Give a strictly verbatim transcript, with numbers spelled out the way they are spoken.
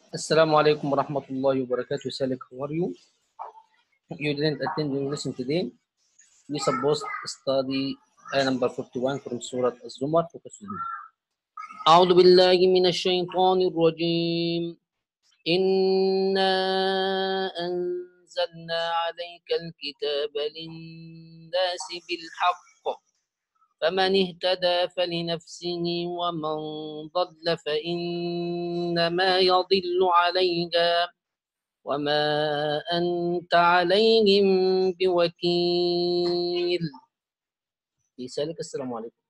Assalamu alaikum warahmatullahi wabarakatuh. Salik, how are you? You didn't attend your lesson today. We supposed to study ayah number forty-one from Surah Az-Zumar. Focus with me. أعوذ بالله من الشيطان الرجيم. إنا أنزلنا عليك الكتاب للناس بالحق فمن اهتدى فلنفسه ومن ضل فإنما يضل عليها وما أنت عليهم بوكيل. لذلك السلام عليكم.